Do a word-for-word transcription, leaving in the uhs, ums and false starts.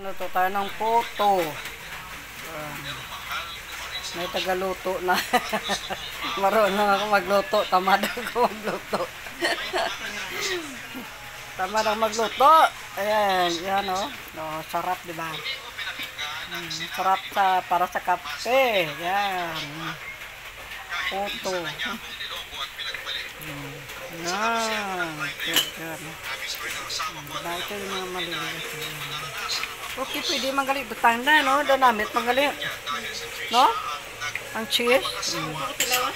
Luto tayo ng puto. Uh, may tagaluto na. Marunong ako magluto. Tamad ako magluto. Tamad ako magluto. Ayan, yan o. Oh. Oh, sarap, diba? Hmm, sarap sa, para sa kape. Yan. Puto. Hmm. Yan. Yan. Diba, ito yung mga maliliit. Okay, pwede magaling. Butang na, no? Danamit magaling. No? Ang cheese. Mm.